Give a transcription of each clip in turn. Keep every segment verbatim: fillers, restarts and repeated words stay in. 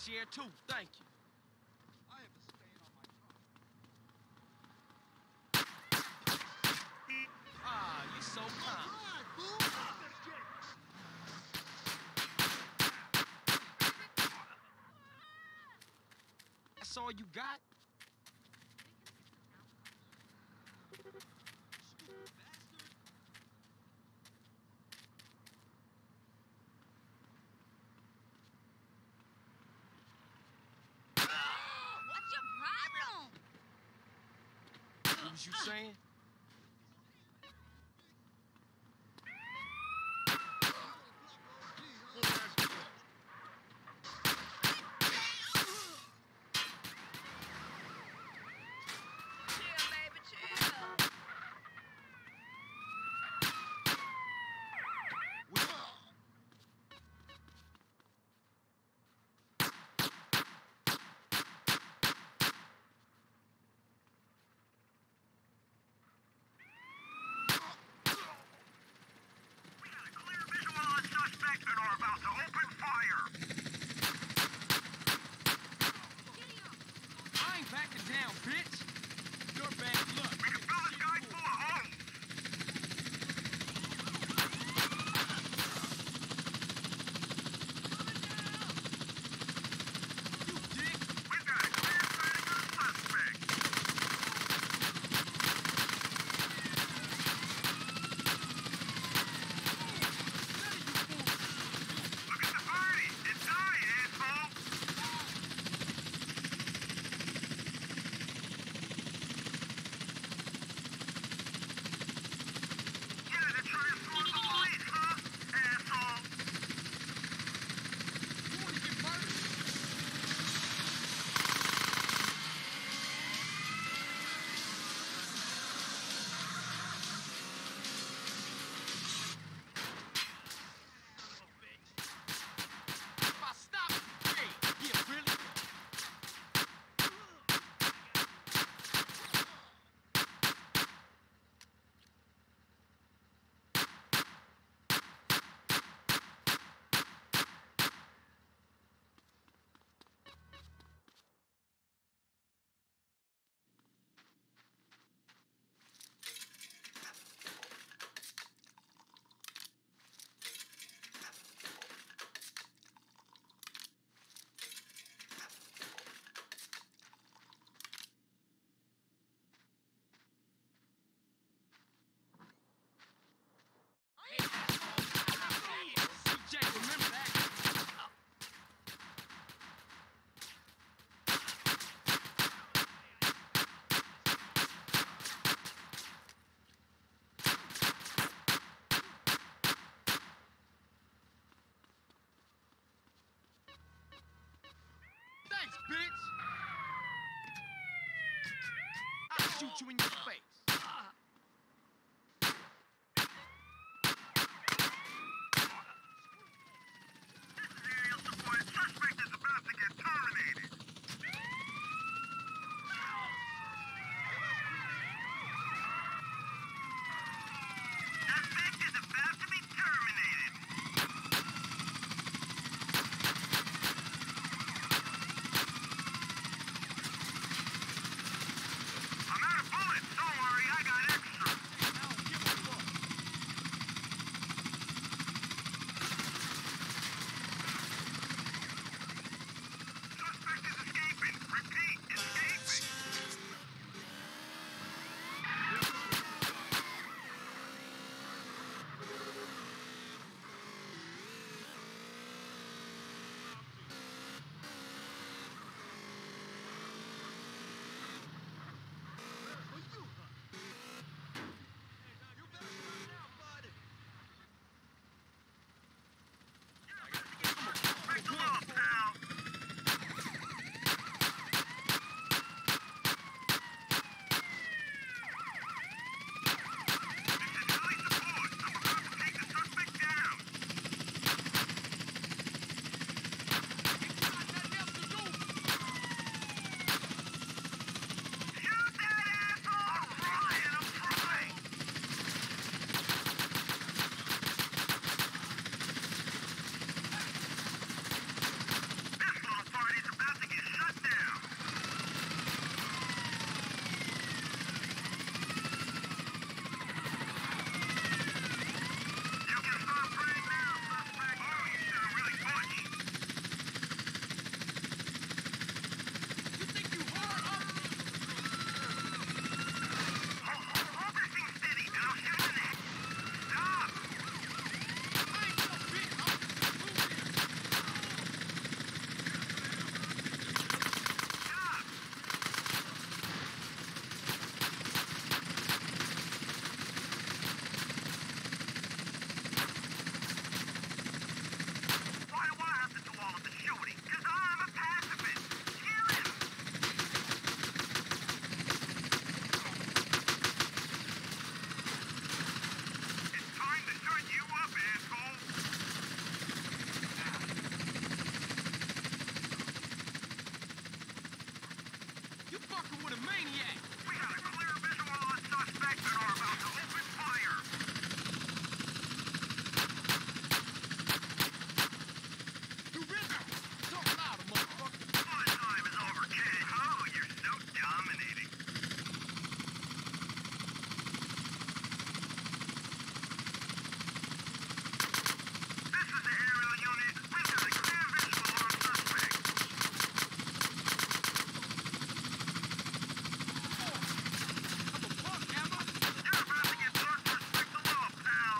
share too, thank you. I have a stain on my car. Ah, you so kind. Alright, fool! That's all you got? What's your problem? What was you saying? Chill, baby, chill. I ain't backing down, bitch. You're bad luck. We can fill this guy full of holes. You dick. We've got a clear sighting on suspect. Look at the party. It's dying, asshole. Yeah, they're trying to fool the police, huh? Asshole. You wanna get murdered? If I stop, hey, yeah, really? C J, remember that? Thanks, bitch. I'll shoot you in your face. This is aerial support. Suspect is about to get terminated. Suspect is about to be terminated. I'm out of bullets. So are fucking with a maniac. We got a clear visual on suspects and are about to open fire. You risen. Talk louder, motherfucker. Fun time is over, kid. Oh, you're so dominating. This is the aerial unit. We've got a clear visual on suspects. I'm a punk, Emma. You're about to get taught to respect the law, pal.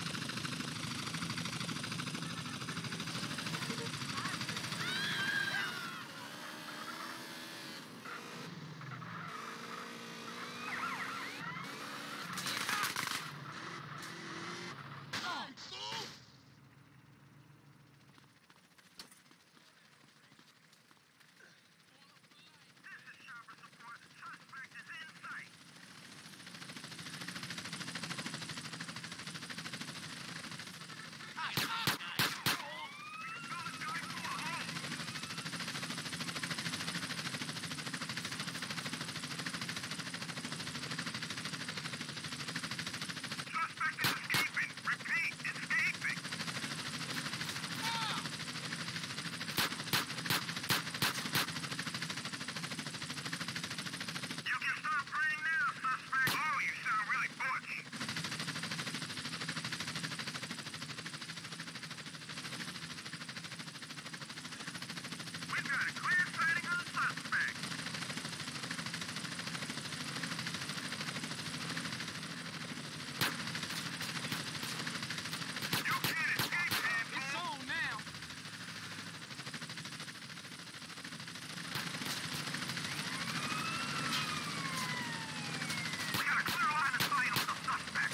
Oh, fool! This is shopper support. Suspect is in sight. Ah, ah, ah. We can fill this guy full of holes. Suspect is escaping. Repeat, escaping. Ah! You can stop praying now, suspect. Oh, you sound really butch. We've got a clear sighting on suspect. You can't escape, It's handful. on now. We got a clear line of sight on the suspect.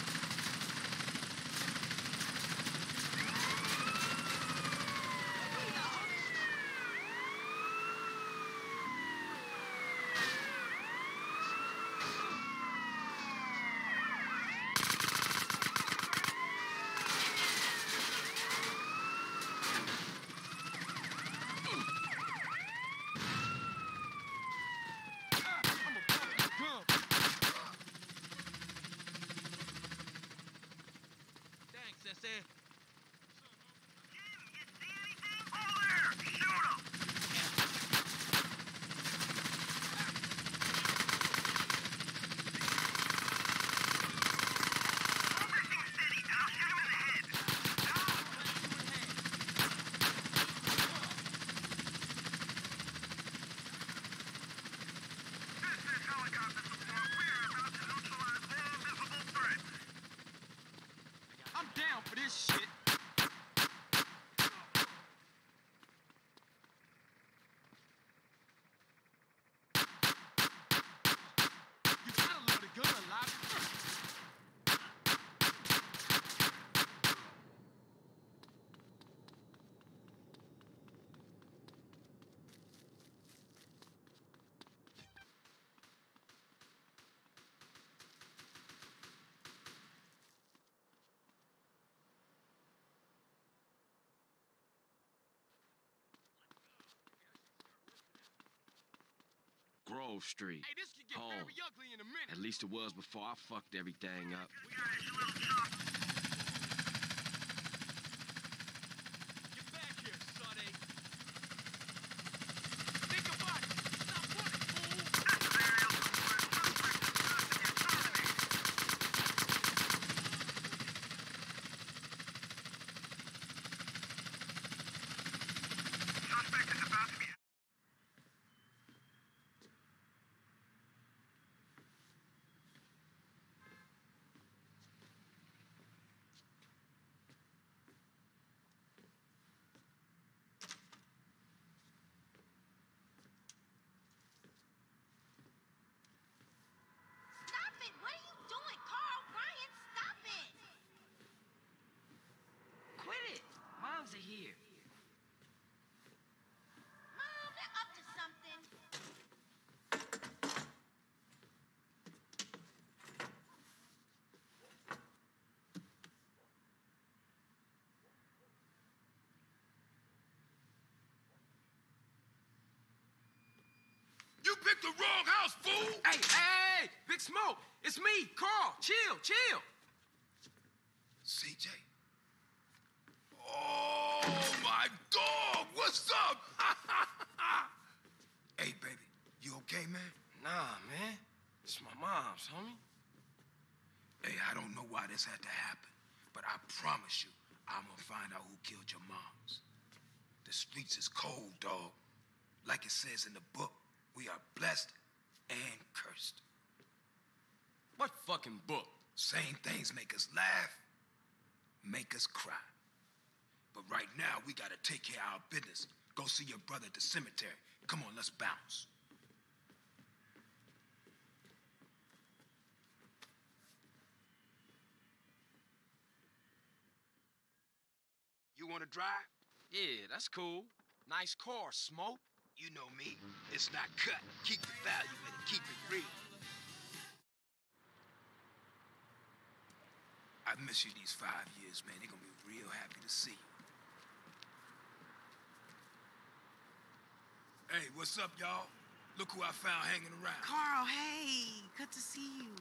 Ah, I'm a fucking gun. Thanks, S A. Jim, you see anything? Oh, there! Shoot him! Hold this thing steady, and I'll shoot him in the head. This is helicopter support. We are about to neutralize all visible threats. I'm down for this shit. You gotta love the gun a lot. Grove Street. Hey, this could get Home. very ugly in a minute. At least it was before I fucked everything up. We got his little chop. Get back here, Sonny. Think about it. Stop running, fool. This is aerial support. Suspect is about to get terminated. Suspect is about to be... else, fool! Hey, hey, hey, Big Smoke, it's me, Carl. Chill, chill. C J? Oh, my dog! What's up? Hey, baby, you okay, man? Nah, man. It's my mom's, homie. Hey, I don't know why this had to happen, but I promise you, I'm gonna find out who killed your moms. The streets is cold, dog. Like it says in the book, we are blessed and cursed. What fucking book? Same things make us laugh, make us cry. But right now, we gotta take care of our business. Go see your brother at the cemetery. Come on, let's bounce. You want to drive? Yeah, that's cool. Nice car, Smoke. You know me. It's not cut. Keep the value in it. Keep it real. I miss you these five years, man. They're gonna be real happy to see you. Hey, what's up, y'all? Look who I found hanging around. Carl, hey, good to see you.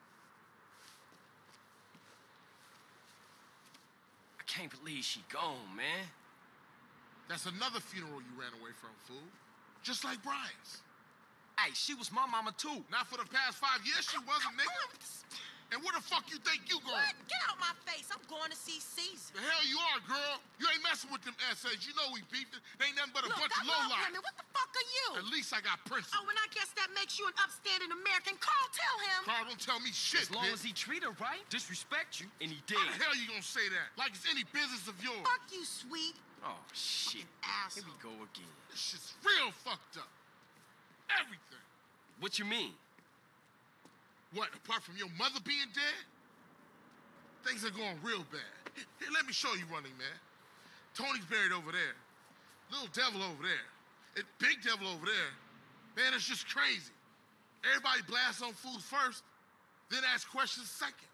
I can't believe she gone, man. That's another funeral you ran away from, fool. Just like Brian's. Hey, she was my mama, too. Not for the past five years, she wasn't, nigga. And where the fuck you think you going? What? Get out my face. I'm going to see Caesar. The hell you are, girl. You ain't messing with them S As. You know we beefed it. They ain't nothing but a Look, bunch I of love lowlife. women. What the fuck are you? At least I got principles. Oh, and I guess that makes you an upstanding American. Carl, tell him. Carl, don't tell me shit, As long bitch. as he treat her right, disrespect you, and he did. How the hell you gonna say that? Like it's any business of yours. Fuck you, sweet. Oh, shit. Asshole. Here we go again. This shit's real fucked up. Everything. What you mean? What, apart from your mother being dead? Things are going real bad. Here, let me show you running, man. Tony's buried over there. Little devil over there. And big devil over there. Man, it's just crazy. Everybody blasts on food first, then ask questions second.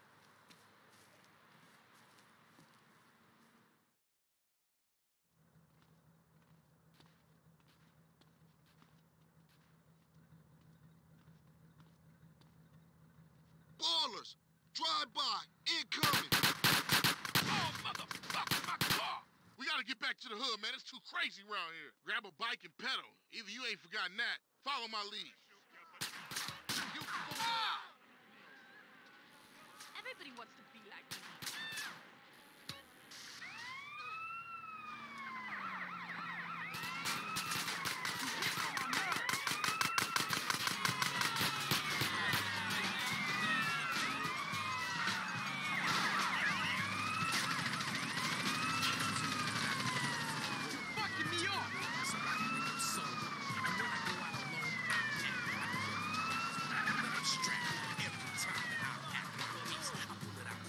Ballers, drive by, incoming. Oh, motherfucker, my car! We gotta get back to the hood, man. It's too crazy around here. Grab a bike and pedal. Either you ain't forgotten that. Follow my lead. You ah! Everybody wants to be like me. Fucking me up. Every time that I act the police, I pull it out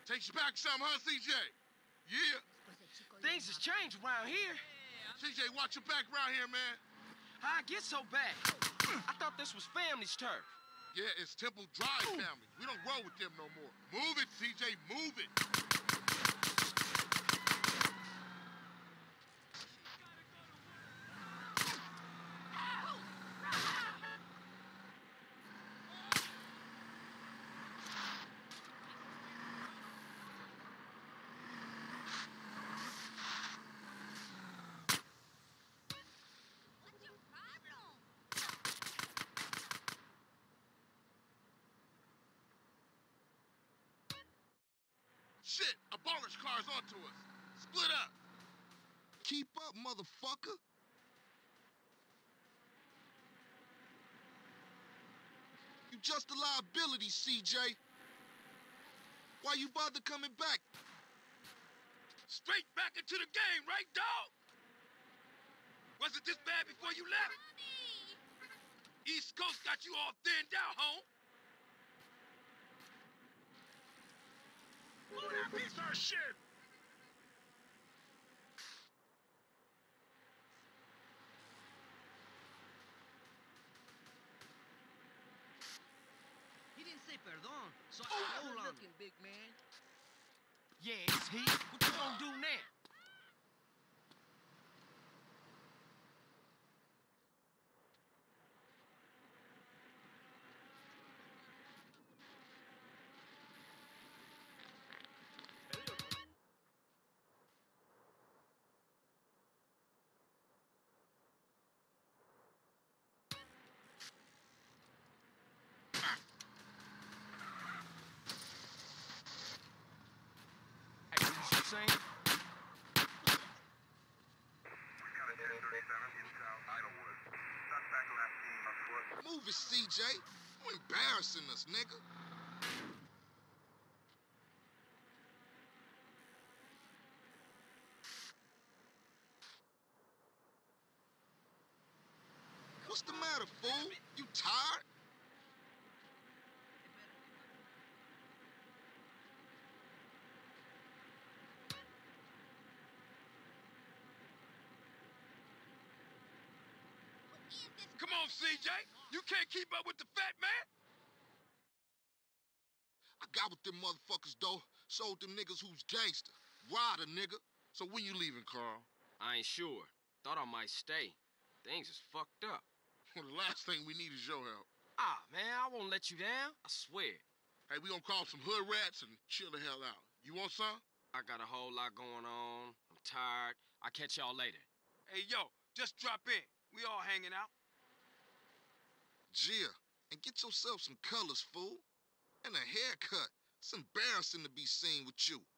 Takes you back some, huh, C J? Yeah. Things has changed around here. C J, watch your back around here, man. How I get so back? I thought this was family's turf. Yeah, it's Temple Drive family. We don't roll with them no more. Move it, C J, move it. Shit, a Ballas car's onto us. Split up. Keep up, motherfucker. You just a liability, C J. Why you bother coming back? Straight back into the game, right, dog? Was it this bad before you left? East Coast got you all thinned out, home. Blow that piece of shit! He didn't say perdón, so I hold on. Looking, big man. Yeah, it's he. What you gonna do now? Saying? Move it, C J. You embarrassing us, nigga. What's the matter, fool? You tired? Come on, C J. You can't keep up with the fat man. I got with them motherfuckers, though. Sold them niggas who's gangster. Rider, nigga. So when you leaving, Carl? I ain't sure. Thought I might stay. Things is fucked up. Well, the last thing we need is your help. Ah, man, I won't let you down. I swear. Hey, we gonna call some hood rats and chill the hell out. You want some? I got a whole lot going on. I'm tired. I'll catch y'all later. Hey, yo, just drop in. We all hanging out. Gia, and get yourself some colors, fool. And a haircut. It's embarrassing to be seen with you.